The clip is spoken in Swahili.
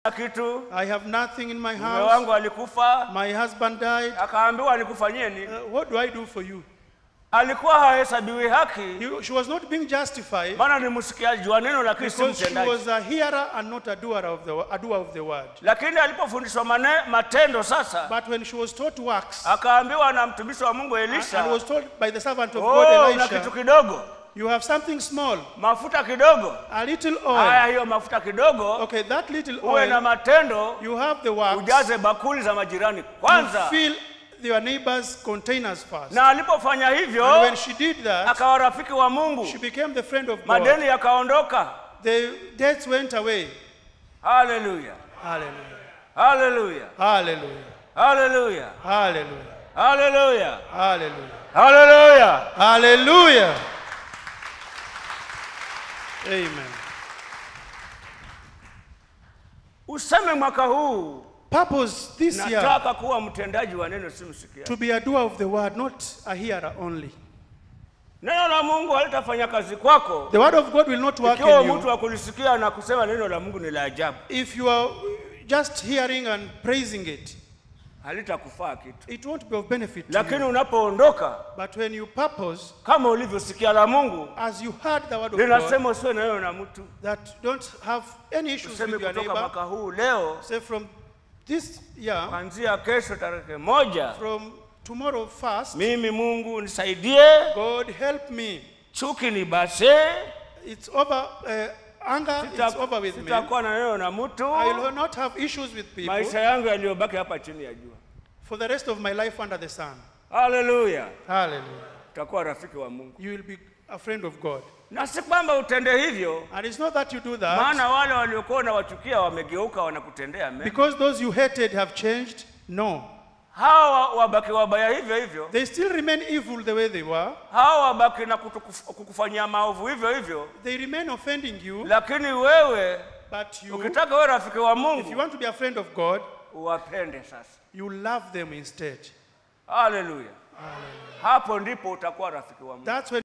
kitu. I have nothing in my Mume house. wangu alikufa. My husband died. Akaambiwa nikufanyie nini? What do I do for you? Alikuwa hahesabiwi haki. She was not being justified. Maana ni msikiaji wa neno lakini si Because she mtendaji. was a hearer and not a doer of the word. Lakini alipofundishwa matendo sasa, But when she was taught works, akaambiwa na mtumishi wa Mungu Elisha, and was told by the servant of God na kitu Elisha, kidogo. you have something small, Mafuta kidogo. a little Haya, oil. hiyo mafuta kidogo. Okay, that little Uwe na oil, matendo. you have the works. Ujaze bakuli za majirani You kwanza. fill your neighbor's containers first. Na alipofanya hivyo, And when she did that, akawa rafiki wa Mungu. she became the friend of God. Madeni yakaondoka. The debts went away. Hallelujah. Hallelujah. Hallelujah. Hallelujah. Hallelujah. Hallelujah. Hallelujah. Hallelujah. Hallelujah. Hallelujah. Amen. Useme mwaka huu, Purpose this year nataka kuwa mtendaji wa neno si msikiaji. to be a doer of the word, not a hearer only. Neno la Mungu halitafanya kazi kwako. The word of God will not work Ikiwa in mtu you akulisikia na kusema neno la Mungu ni la ajabu. if you are just hearing and praising it. Halitakufaa kitu. It won't be of benefit to Lakini you. unapoondoka, But when you purpose, kama ulivyosikia la Mungu, as you heard the word of God, linasema usiwe na neno na mtu. that don't have any issues Useme with your kutoka neighbor. mwaka huu leo, Say from this year, kuanzia kesho tarehe 1, from tomorrow fast, mimi Mungu nisaidie, God help me. chuki ni base, It's over, anger is over with me. sitakuwa na neno na mtu. I will not have issues with people Maisha yangu yaliyobaki hapa chini ya jua. for the rest of my life under the sun. Hallelujah. Hallelujah. Utakuwa rafiki wa Mungu. You will be a friend of God. Na si kwamba utende hivyo, And it's not that you do that, maana wale waliokuwa na wachukia wamegeuka wanakutendea mema. because those you hated have changed. No. Hawa wabaki wabaya hivyo hivyo. They still remain evil the way they were. Hawa wabaki na kukufanyia maovu hivyo hivyo. They remain offending you. Lakini wewe, But you, ukitaka wewe rafiki wa if you Mungu, want to be a friend of God, uwapende sasa. you love them instead. Hallelujah. Hapo ndipo utakuwa rafiki wa Mungu. That's when